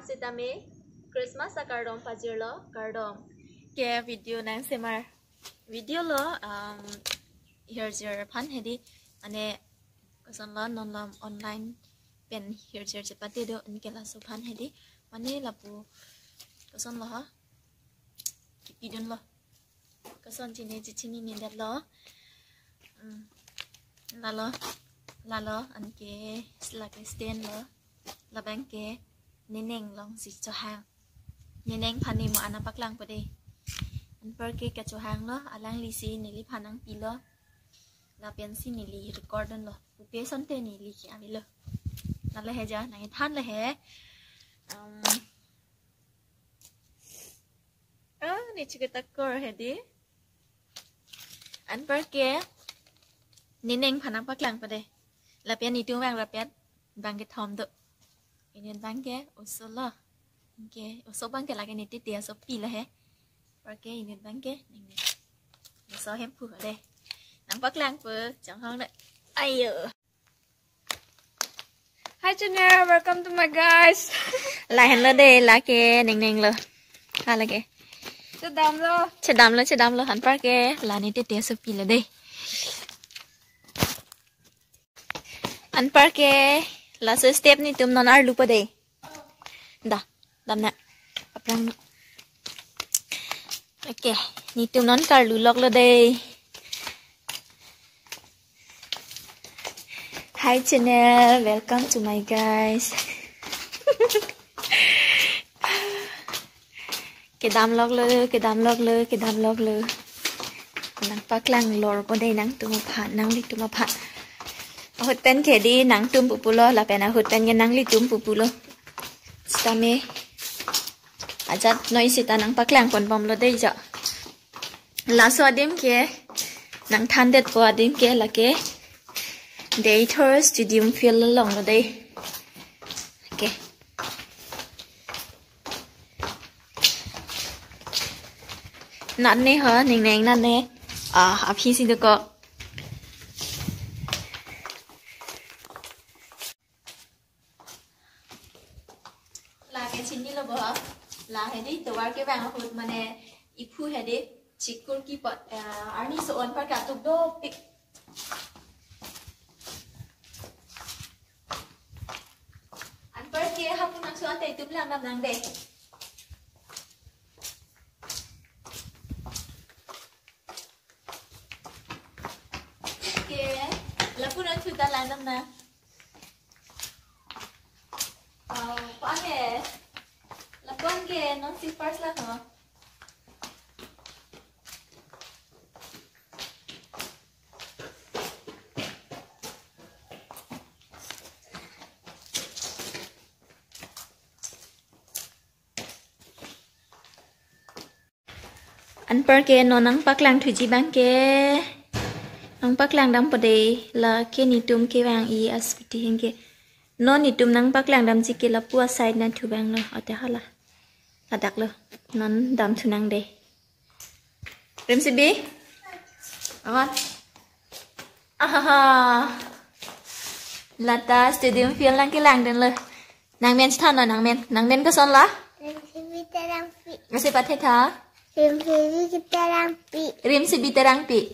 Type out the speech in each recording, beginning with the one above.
sitame Christmas sa kardom pajirlo kardom ke video nang semar video lo here's your pan hedi ane kasan lo non lam online pen here's your chapati do anke la so pan hedi mane lapu kasan lo ha kipidon lo kasan chini ni dat lo lalo anke slake stand lo la bangke neneng long si cho hang neneng pani mo ana paklang pade an per ke ka cho hang lo alang li si ni li phanang pi lo la pen si ni li record lo pe son te ni li kya mi lo la le he ja na than le he ni chike takor he di an per ke neneng phanang paklang pade la pen ni tu wang la pen bang ke thom do ini bangke usul ke usul bangke lagi ni titia so pi lah he perke ini bangke ini so hem phu ở đây nang bắc lang phu chẳng hơn đấy ayo hi channel welcome to my guys lại hành lên đây là ke neng lo ha là ke chết đam lo hắn perke là ni titia so pi là đây hắn perke last step ni tum non ar lupa de da dam na aplang okay ni tum non kar lu lok lo de hi channel welcome to my guys cái đam lok lo nang paklang lor po de nang tum pha nang li tum pha hot pen ke di nang tum pupulo la pena hot pen ke nang li tum pupulo stame ajat noi sita nang paklang pon bom lo dei ja la so adim ke nang thandet po adim ke la ke Daytor Studium feel long lo dei okay nan ne ha ning nan ne a phi sin ko là hệ đi từ cái vàng hụt mà nè ít phu hệ đi chỉ con kia bật anh đi sồn phải cả tục đô bị anh phải kia học năng số anh tụm làm năng để kia là phu năng chúng ta làm năm nào có nghe con kia nó si first lah hả? Anh per kia nó nắng bắc lang thủy chi bang kia nắng bắc lang đâm vào đây là kia ni tum kia vàng i asviti hình kia nó ni tum nắng bắc lang đâm chi kia là pua side nan thu bang lo ở đây hả là đặt luôn nón đầm thu năng đây rem si bi ngon là ta studium phiên lang cái làng đếnเลยnàng men thân rồi nàng men có son lá rem si bắt hết hả rem si bi terang pi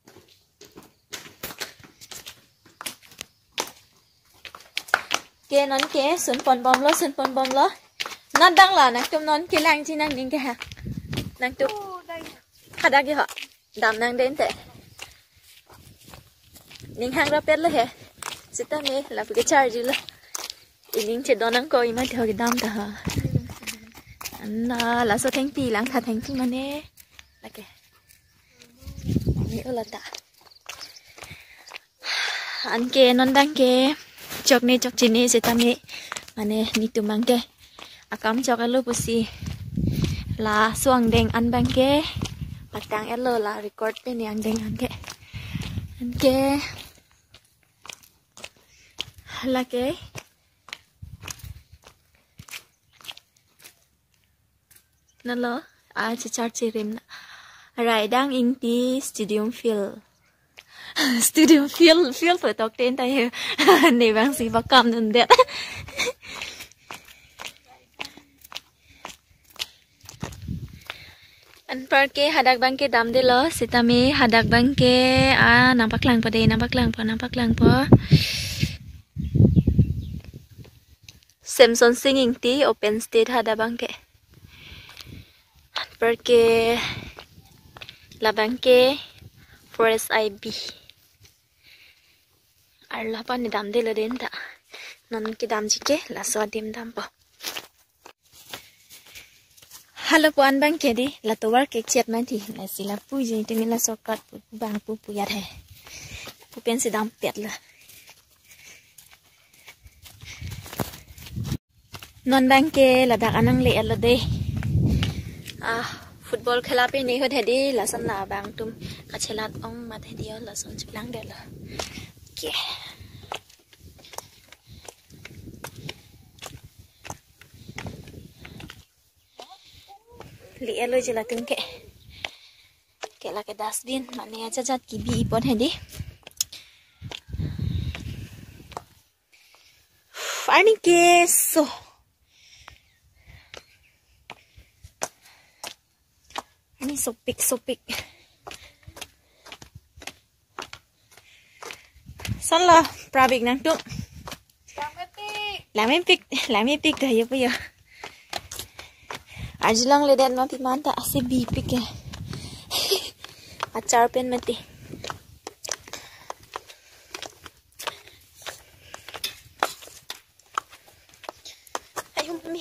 kia nón kia sun pon bom lo nó đang là nàng tum non kia lang chi nàng đến cái hả nàng tum hả đang kia hả đam nàng đến thế ninh hàng ra pet了hè sẽ ta nghe là cái charge了ninh chết đó nàng coi mà theo cái đam ta hả anh là số thanh pi lang thật thanh pi mà nè là cái này là ta anh kia non đang kia chọc chi nè sẽ ta nghe mà nè ni tum mang kia akam chok elo pusi la suang deng an bang ke patang elo la record pe ni ang deng an ke la ke nalo a char chirim rai dang ing ti studium feel phải tóc tên tay này bang si bakam nun det An perke hadak bangke dam de lo sitami hadak bangke nampak lang pa de nampak lang po Samsung singing ti open state hada bangke an perke la bangke forest IB arla pa ni dam de lo den ta non ki dam jike la so dim dam po Halo puan bang kedi la towar kek chat man thi la sila puji timi la sokat bang pu yat hai pu pen si dam pet la non bang ke la dak anang le la de football khela pe nei hot hedi la san la bang tum ka chelat ong mat hedi la son chiplang de la ke Li alo je la tung ke la ke dustbin mane aja jat ki bi ipon hedi ani ke so ani sopik san la pravik nang tung la me pik da ye pu yo Ajilang ledan mati manta ase bi pike achar pen mati ayo mami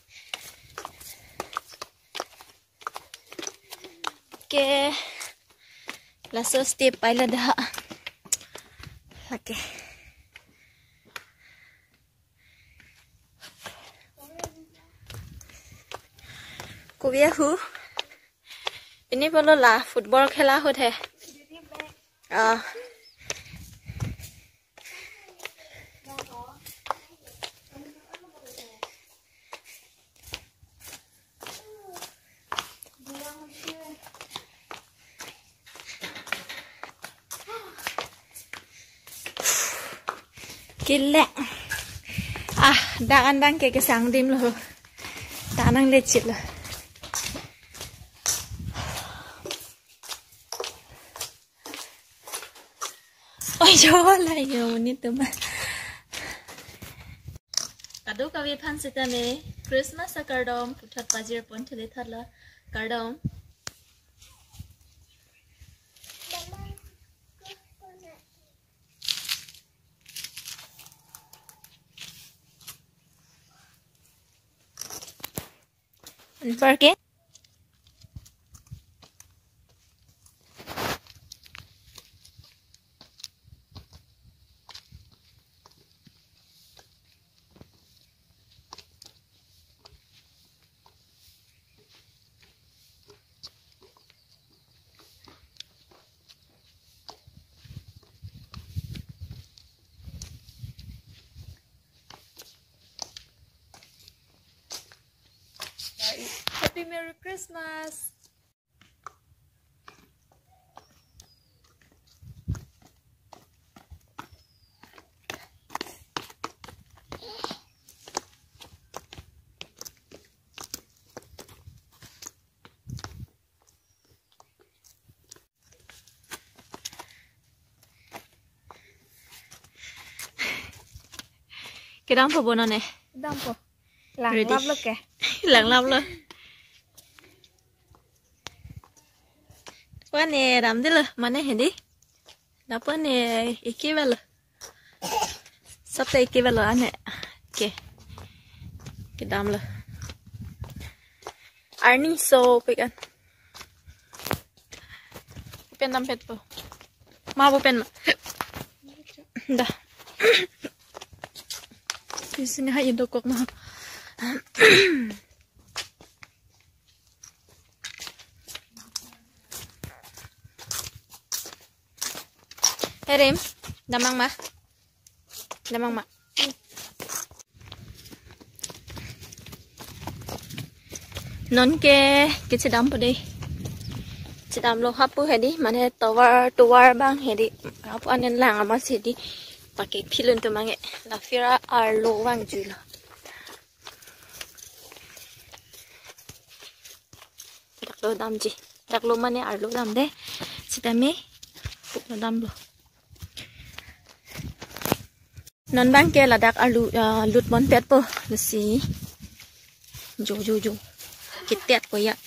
ke laso step paila dah lake Kuya hu ini polo la football khela hot hai Kille daan bang ke sang dim lo tanang lecit lo Ôi trời lại nhiều như tụi mình Cả đô cả việc phan sita me Christmas sa cardom Putat bajir pon thule thật là cardom Forget Happy Merry Christmas. Cái đám phở bồn này. Đam po. Lang lap lo ke. Lang lap lo. Qua nè đám đi lo, mà nè hẹn đi. Đáp qua nè iki về lo. Sắp tới iki về lo anh nè. Okay. Cái đám lo. Arnie so pikan. Pen đám pet po. Ma po pen ma. Da. Di sini hanya dokok na. Erim, damang ma. Damang ma. Non ke sedam po deh. Sedam lo hapu hedi, mana tawar bang hedi. Hapu anen lang amas hedi. Pakai pilun tu mange. La fira arlo wang jula. lo dam ji dak lo mane ar lo dam de sitame puk lo dam lo non bang ke la dak alu lut bon pet po le si jo kitet ko ya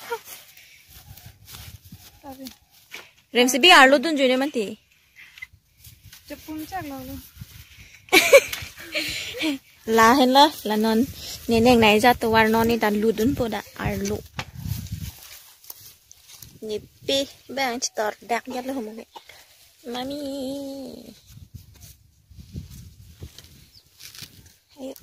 rem si bi ar lo dun ju ne man ti Jepun chắc lo luôn. la hen la non ne neng nai ja to war non ni dan lu dun po da ar lu ni pi bang tor dak yat lo mo mami ayo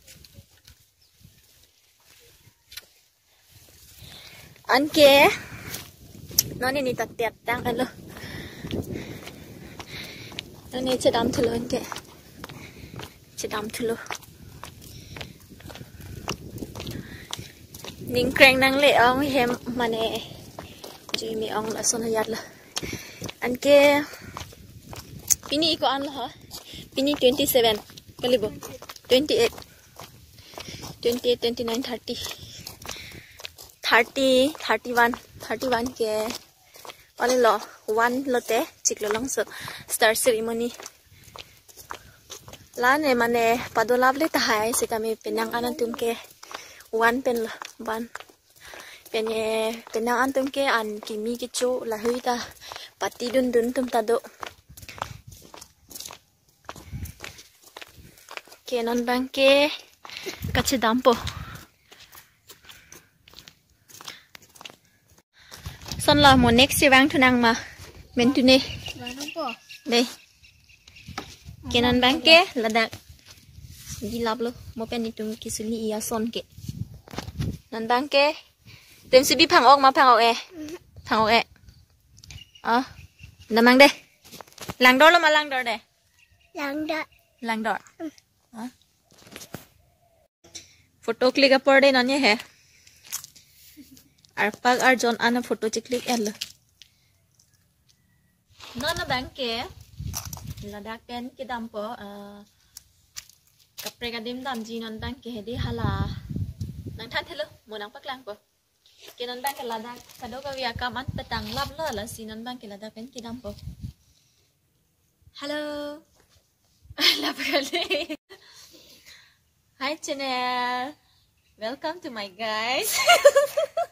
an ke non ni tat tet dang alo non ni chedam thlo an ke chedam thlo ning kreng nang le ong hem mane ji mi ong la son hayat la an ke pini ko an la ha pini 27 kalibo 28 29 30 31 ke ole lo 1 lote chiklo long so start ceremony la ne mane padolab le ta hai se kami penang anan tum ke 1 pen la ban penang an tum ke an kimi ke cho la hui ta pati dun tum ta do ke non bang ke kache dampo son la mo next wang thunang ma men tu ne Vài năm po. đây ke non bang ke la dak di lab lo mo pen ni tum ki suli ya son ke non bang ke tem si bi phang ok ma phang ok e namang de lang dor lo ma lang dor de lang dor photo click पर दे नने है आर पग आर जोन आना photo च क्लिक एल नन बैंक के लदाख पेन के दाम पो कपरे का दिम दाम जी नन बैंक के हेदी हाला नंग थान थेलो मोनांग पकलांग पो के नन बैंक के लदाख कदो का विया काम अन petang लब ल सी नन बैंक के लदाख पेन के दाम पो हेलो लब करले Hi channel, welcome to my guys.